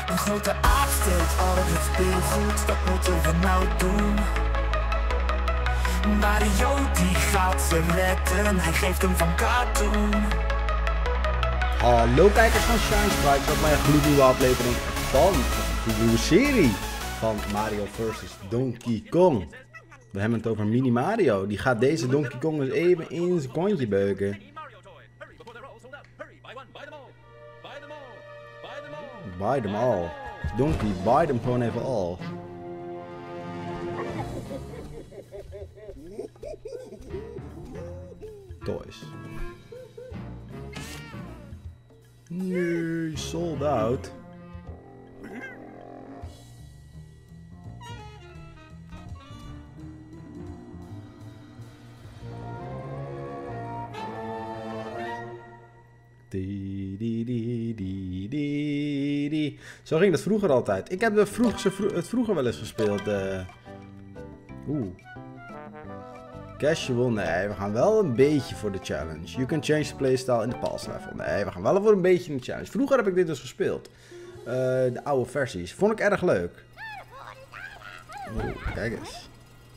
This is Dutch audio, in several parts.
Een grote afstand, al het speelgoed, wat moeten we nou doen? Mario die gaat ze redden, hij geeft hem van katoen. Hallo kijkers van Shine Sprite, dat is mijn gloednieuwe aflevering van de nieuwe serie van Mario vs Donkey Kong. We hebben het over Mini Mario, die gaat deze Donkey Kong dus even in zijn kontje beuken. Buy them all. Donkey, buy them gewoon even all. Toys. Nee, sold out. Zo ging dat vroeger altijd. Ik heb het vroeger wel eens gespeeld. Casual, nee, we gaan wel een beetje voor de challenge. You can change the playstyle in the past level. Nee, we gaan wel voor een beetje in de challenge. Vroeger heb ik dit dus gespeeld. De oude versies. Vond ik erg leuk. Kijk eens.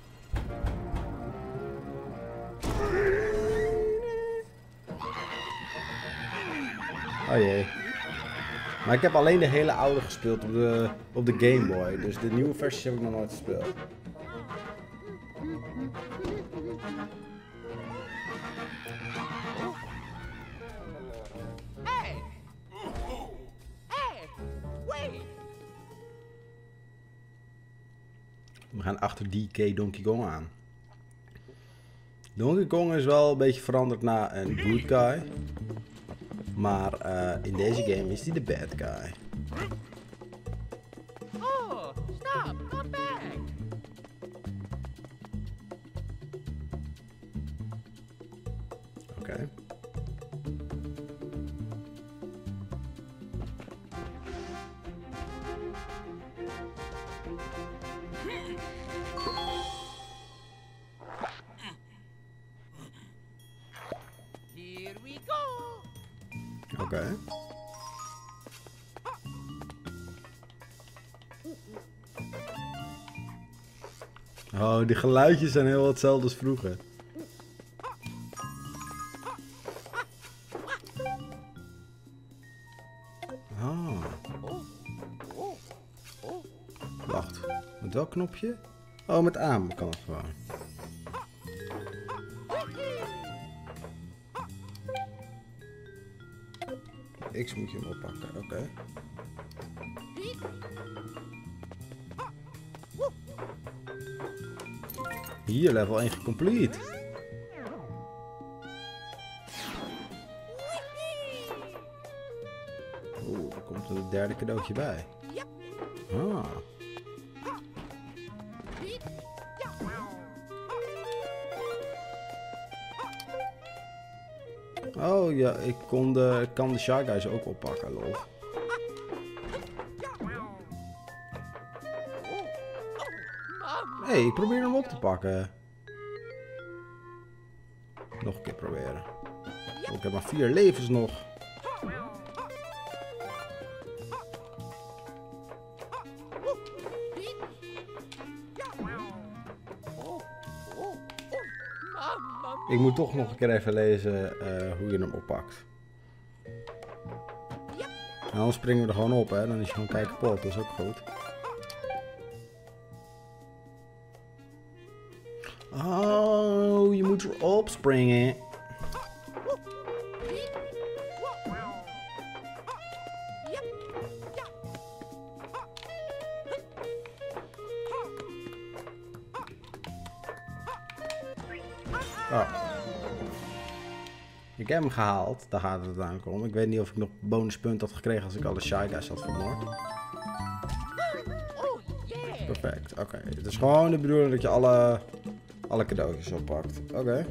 Oh jee. Maar ik heb alleen de hele oude gespeeld op de Game Boy. Dus de nieuwe versies heb ik nog nooit gespeeld. We gaan achter DK Donkey Kong aan. Donkey Kong is wel een beetje veranderd naar een good guy. Maar in deze game is hij de bad guy. Oh, stop, come back. Oké. Here we go. Oké. Oh, die geluidjes zijn heel hetzelfde als vroeger. Ah. Wacht, met welk knopje? Oh, met aan kan het gewoon. X moet je hem oppakken, oké. Hier, level 1 gecomplete. Oeh, er komt een derde cadeautje bij. Ah. Oh ja, ik kan de Shy Guys ook oppakken, lol. Hey, ik probeer hem op te pakken. Nog een keer proberen. Oh, ik heb maar 4 levens nog. Ik moet toch nog een keer even lezen hoe je hem oppakt. En anders springen we er gewoon op, hè. Dan is je gewoon kijken kapot, dat is ook goed. Oh, je moet erop springen. Oh. Ik heb hem gehaald, daar gaat het uiteindelijk om. Ik weet niet of ik nog bonuspunten had gekregen als ik alle Shy Guys had vermoord. Perfect, oké. Het is gewoon de bedoeling dat je alle cadeautjes oppakt. Oké.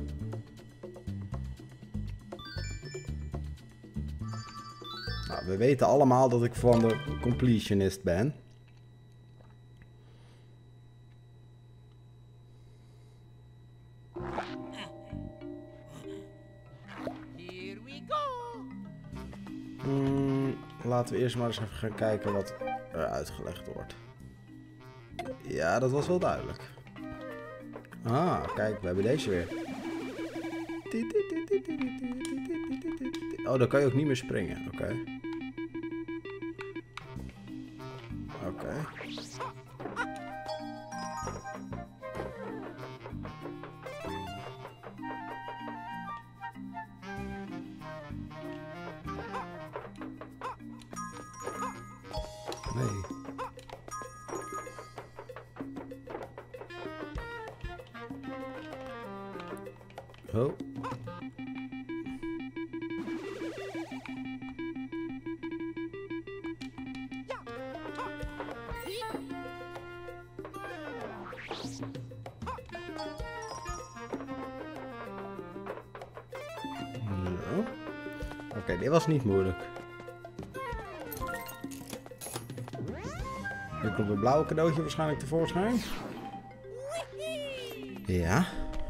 Nou, we weten allemaal dat ik van de completionist ben. laten we eerst maar eens even gaan kijken wat er uitgelegd wordt. Ja, dat was wel duidelijk. Ah, kijk, we hebben deze weer. Oh, dan kan je ook niet meer springen. Oké. Oké. Nee. Oh. Zo. Oké, dit was niet moeilijk. Nu komt het blauwe cadeautje waarschijnlijk tevoorschijn. Ja.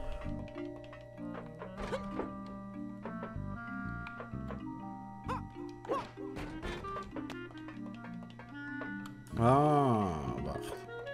Ah, wacht.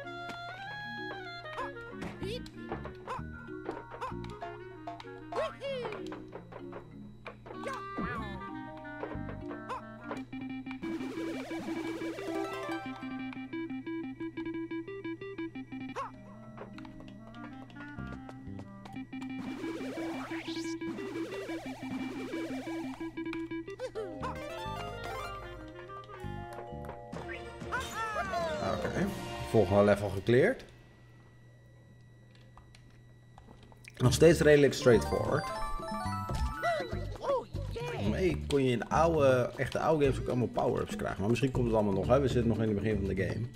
Oké, volgende level gecleared. Nog steeds redelijk straightforward. Nee, kon je in de echte oude games ook allemaal power-ups krijgen. Maar misschien komt het allemaal nog, hè? We zitten nog in het begin van de game.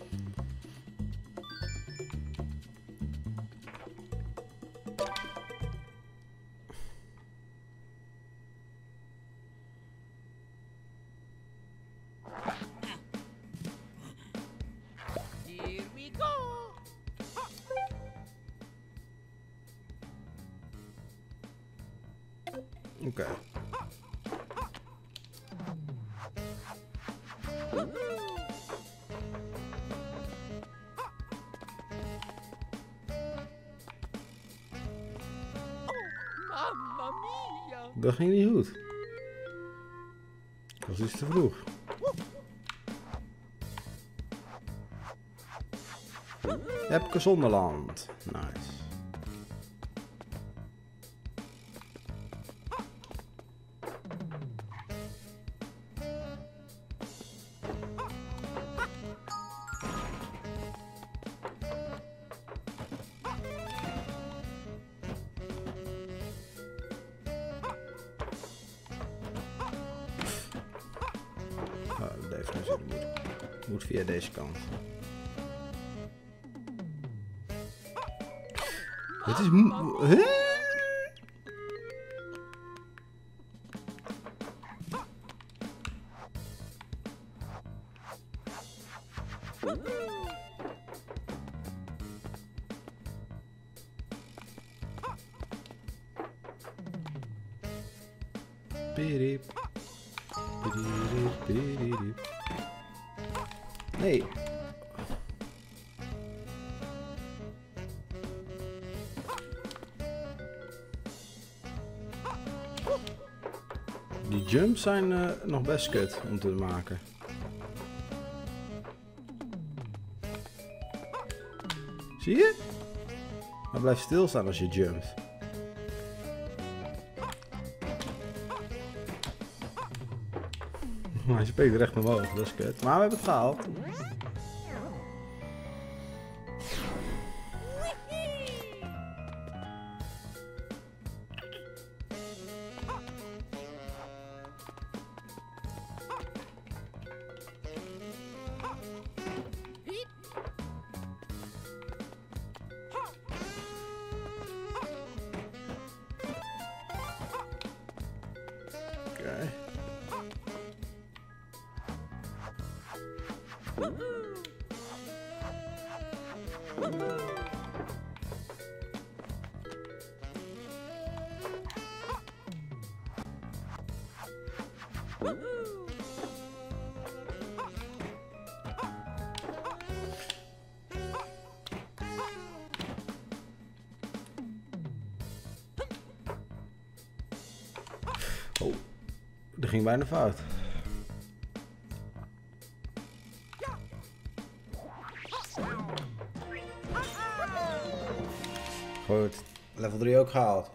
Here we go. Oké. Mamma mia. Dat ging niet goed. Dat was iets te vroeg. Epke Zonderland. Nice. Oh, dat heeft geen zin. Moet via deze kant. Het is... Huh? Pirip. Pirip, pirip. Nee. Die jumps zijn nog best kut om te maken. Zie je? Hij blijft stilstaan als je jumpt. Hij speelt recht omhoog, dat is kut. Maar we hebben het gehaald. Oké. Oh, dat ging bijna fout. Goed, level 3 ook gehaald.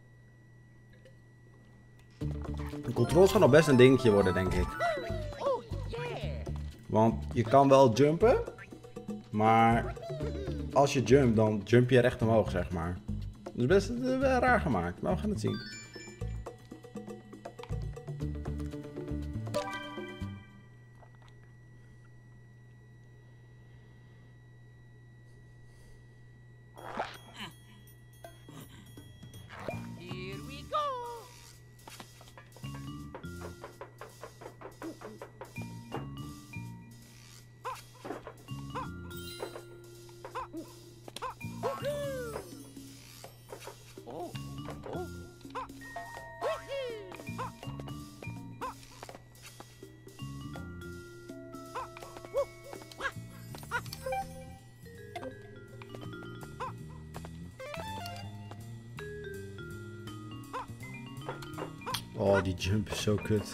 De controls gaan nog best een dingetje worden, denk ik. Oh, yeah. Want je kan wel jumpen, maar als je jumpt, dan jump je recht omhoog, zeg maar. Dus best wel raar gemaakt, maar we gaan het zien. Here we go. Oh, oh. Oh, die jump is zo kut.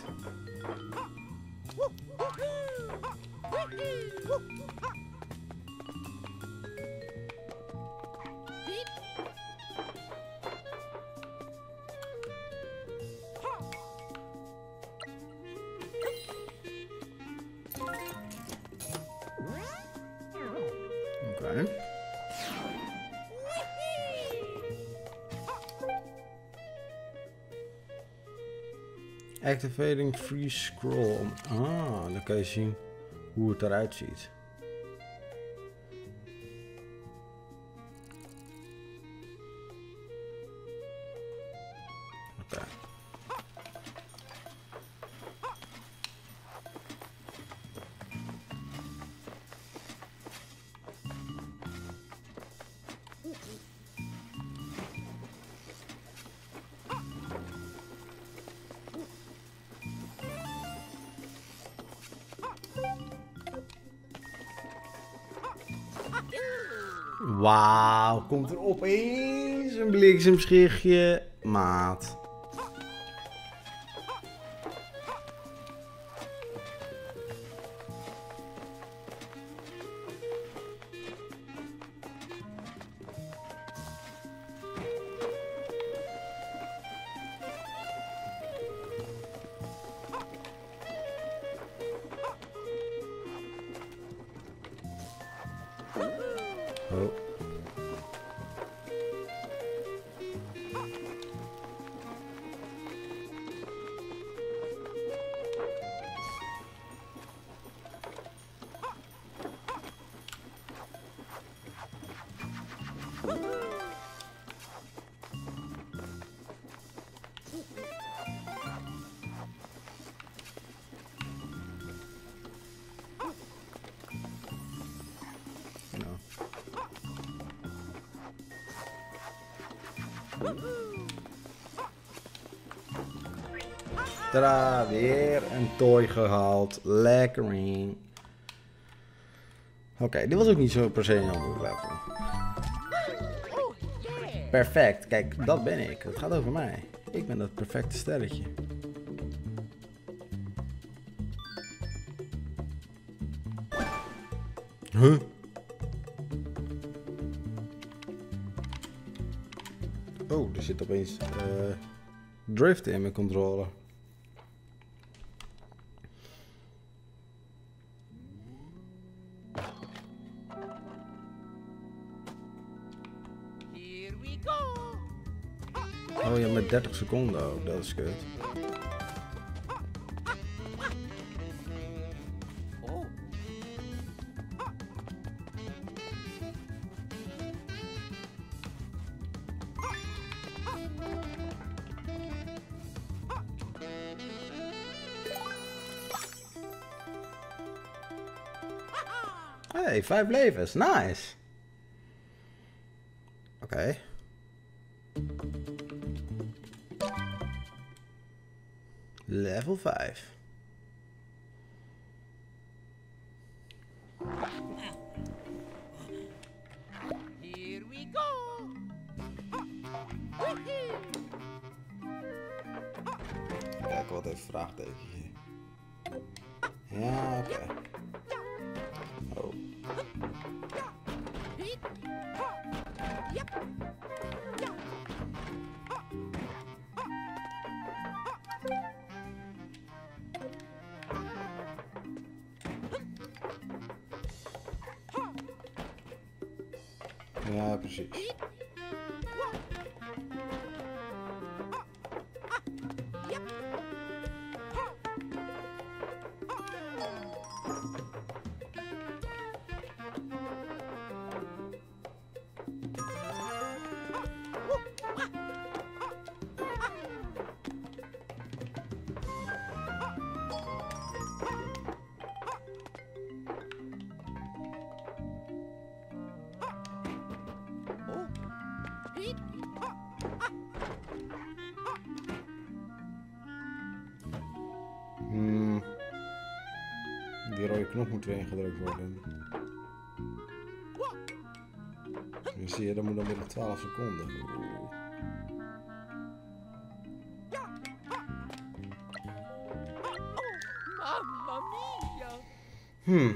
Oké. Activating free scroll. Ah, dan kan je zien hoe het eruit ziet. Oké. Wauw, komt er opeens een bliksemschichtje, maat. Oh. Tada, weer een toy gehaald. Lekkering. Oké, dit was ook niet zo per se een heel moeilijk level. Oh, yeah. Perfect, kijk, dat ben ik. Het gaat over mij. Ik ben dat perfecte sterretje. Huh? Oh, er zit opeens drift in mijn controller. Here we go. Oh ja, met 30 seconden ook, dat is kut. Oh. Hey, 5 levens, nice. Oké. Level 5. Here we go. ik wat even vraagtekentje. Ja, oké. Oh. Ja, precies. Die rode knop moet weer ingedrukt worden. En zie je, dat moet dan binnen 12 seconden. Oeh. Mamma mia!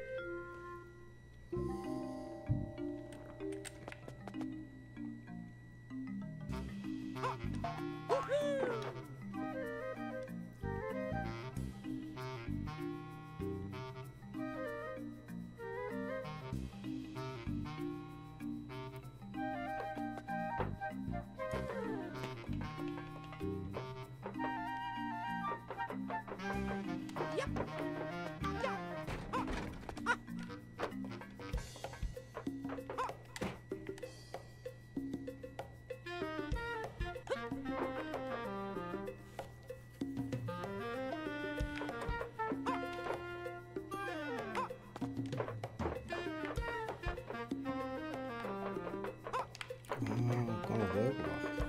Oh, kan het ook? Wacht.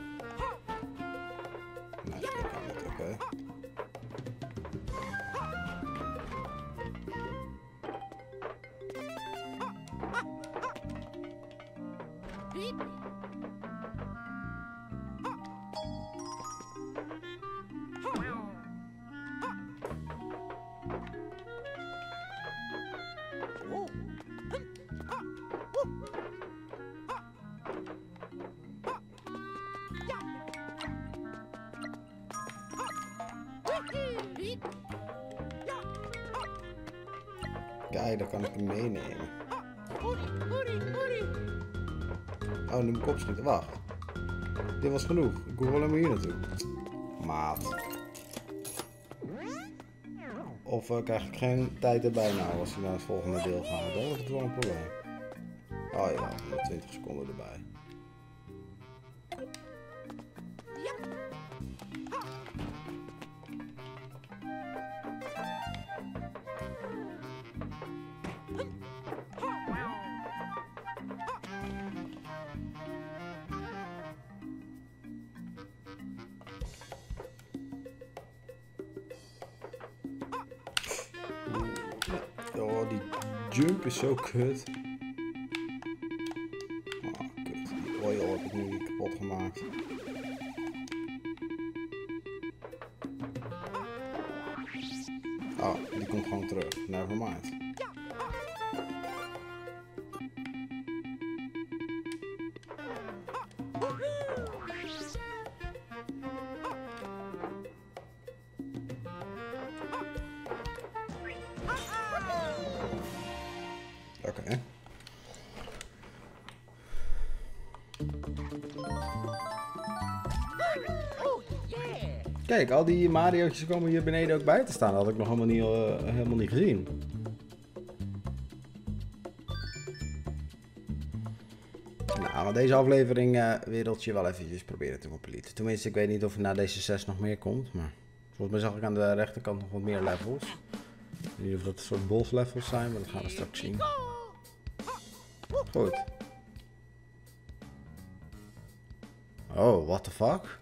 Nee, dat kan niet, oké. Kijk, dan kan ik hem meenemen. Oh, nu moet ik opschieten. Wacht. Dit was genoeg. Ik hoef alleen maar hier naartoe. Maat. Of krijg ik geen tijd erbij nou als we naar het volgende deel gaan? Dan wordt het wel een probleem. Oh ja, nog 20 seconden erbij. Oh, die jump is zo kut. Oh, kut. Die oil heb ik nu kapot gemaakt. Oh, die komt gewoon terug. Nevermind. Oké. Oh yeah! Kijk, al die Mario'tjes komen hier beneden ook bij te staan. Dat had ik nog helemaal niet gezien. Nou, maar deze aflevering wereldje wel eventjes proberen te completen. Tenminste, ik weet niet of er na deze 6 nog meer komt. Maar volgens mij zag ik aan de rechterkant nog wat meer levels. Ik weet niet of dat een soort boss levels zijn, maar dat gaan we straks zien. Goed. Oh, what the fuck?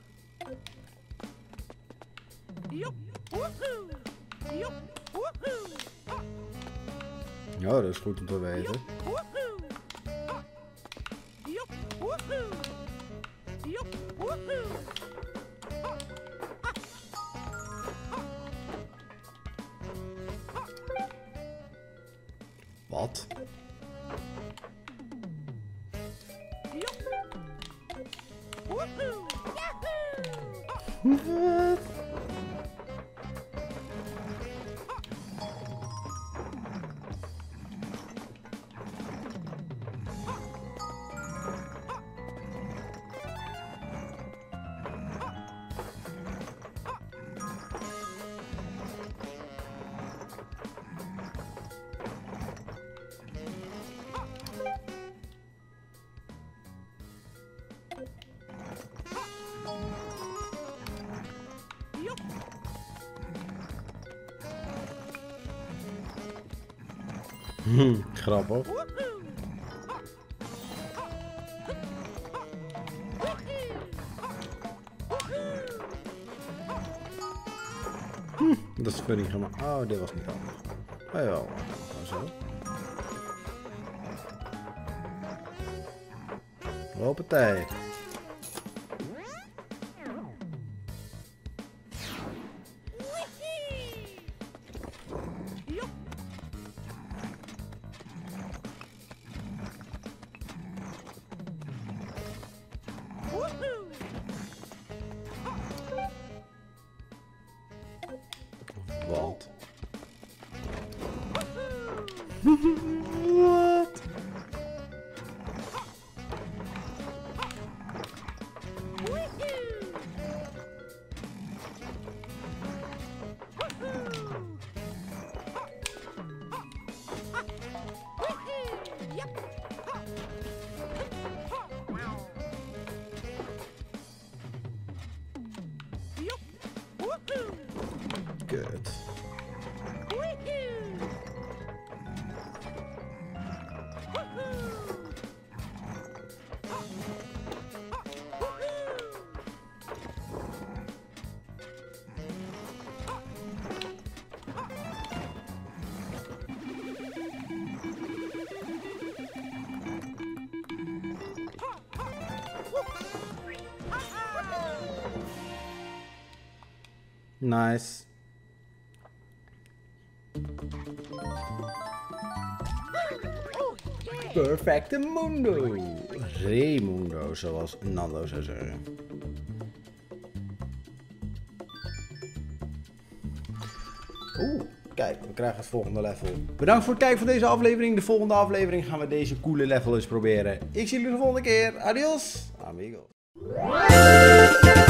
Oh, dat is goed om te weten. Wat? Wat? Grappig. Dat is funny gemaakt. Oh, dit was niet handig. Oh ja, gewoon zo. Hoppatee. Wat? Wat? Good. Nice. Perfecte mundo. Raimundo, zoals Nando zou zeggen. Oeh, kijk, we krijgen het volgende level. Bedankt voor het kijken van deze aflevering. De volgende aflevering gaan we deze coole level eens proberen. Ik zie jullie de volgende keer. Adios, amigos.